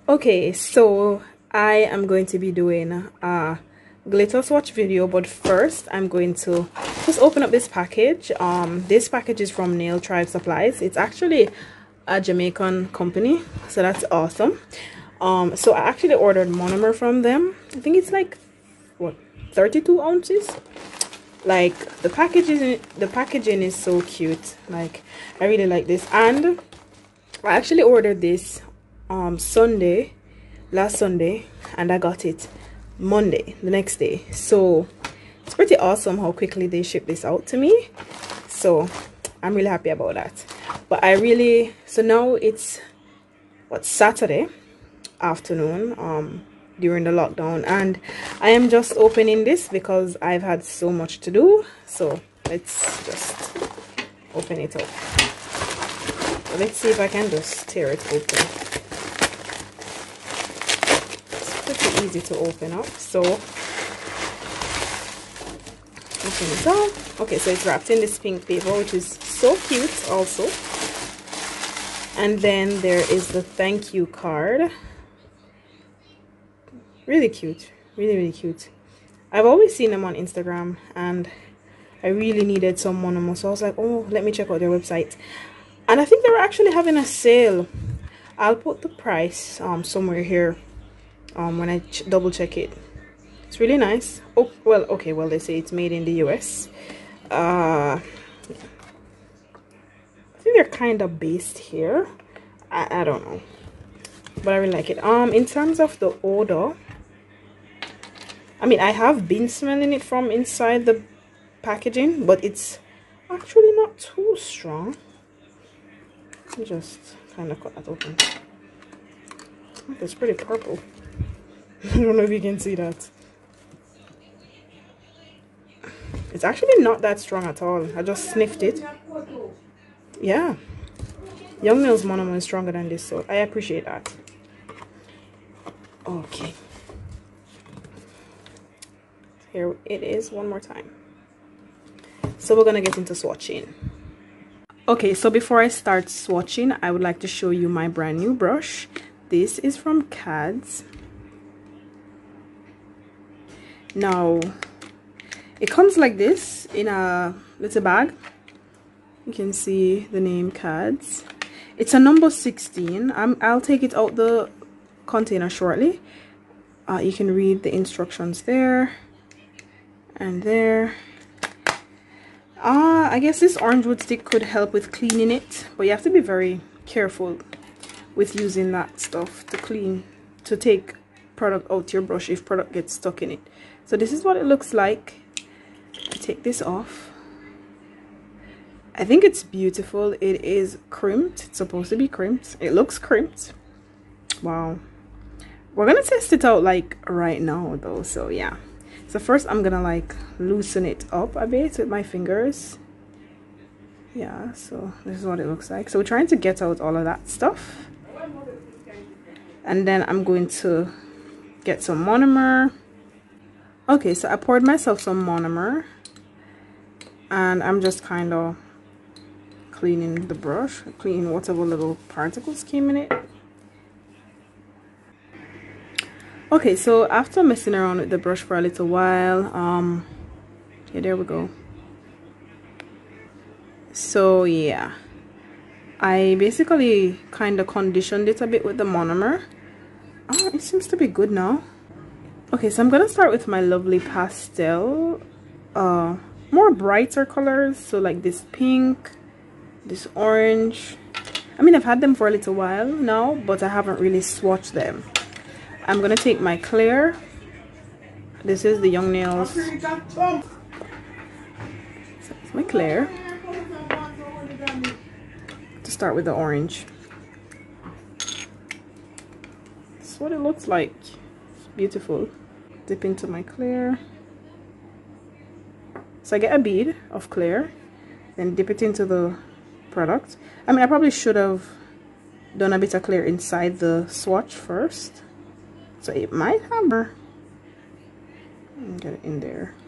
Okay, so I am going to be doing a glitter swatch video, but first I'm going to just open up this package. This package is from Nail Tribe Supplies. It's actually a Jamaican company, so that's awesome. So I actually ordered monomer from them. I think it's like what, 32 ounces. Like the packaging is so cute. Like I really like this, and I actually ordered this last Sunday, and I got it Monday, the next day. So it's pretty awesome how quickly they ship this out to me. So I'm really happy about that. But so now it's what, Saturday afternoon during the lockdown, and I am just opening this because I've had so much to do. So let's just open it up. So let's see if I can just tear it open. Pretty easy to open up. So open it up. Okay, so it's wrapped in this pink paper, which is so cute also. And then there is the thank you card. Really cute, really cute. I've always seen them on Instagram, and I really needed some monomer, so I was like, oh, let me check out their website. And I think they were actually having a sale. I'll put the price somewhere here when I double check it. It's really nice. Oh well, okay, well, they say it's made in the US. I think they're kind of based here. I don't know, but I really like it. In terms of the odor, I mean, I have been smelling it from inside the packaging, but it's actually not too strong. Let me just kind of cut that open. It's pretty purple. I don't know if you can see that. It's actually not that strong at all. I just sniffed it. Yeah. Young Nails monomer is stronger than this, so I appreciate that. Okay. Here it is one more time. So we're gonna get into swatching. Okay, so before I start swatching, I would like to show you my brand new brush. This is from Cads. Now it comes like this in a little bag. You can see the name Cads. It's a number 16. I'll take it out the container shortly. You can read the instructions there and there. I guess this orange wood stick could help with cleaning it, but you have to be very careful with using that stuff to take product out your brush if product gets stuck in it. So this is what it looks like. I take this off. I think it's beautiful. It is crimped. It's supposed to be crimped. It looks crimped. Wow. We're gonna test it out like right now though, so yeah. So first I'm gonna like loosen it up a bit with my fingers. Yeah, so this is what it looks like. So we're trying to get out all of that stuff, and then I'm going to get some monomer. Okay, so I poured myself some monomer, and I'm just kind of cleaning the brush, cleaning whatever little particles came in it. Okay, so after messing around with the brush for a little while, yeah, there we go. So yeah, I basically kind of conditioned it a bit with the monomer. Oh, it seems to be good now. Okay, so I'm gonna start with my lovely pastel, more brighter colors. So like this pink, this orange. I mean, I've had them for a little while now, but I haven't really swatched them. I'm gonna take my clear. This is the Young Nails. So it's my clear. To start with the orange. That's what it looks like. It's beautiful. Dip into my clear. So I get a bead of clear, then dip it into the product. I mean, I probably should have done a bit of clear inside the swatch first. So it might have her. Get it in there.